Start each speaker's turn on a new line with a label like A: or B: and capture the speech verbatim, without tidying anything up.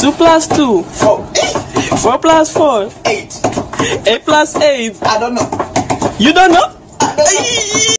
A: Two plus two.
B: Four.
A: Four plus four.
B: Eight.
A: Eight plus eight.
B: I don't know.
A: You don't know?
B: I don't know.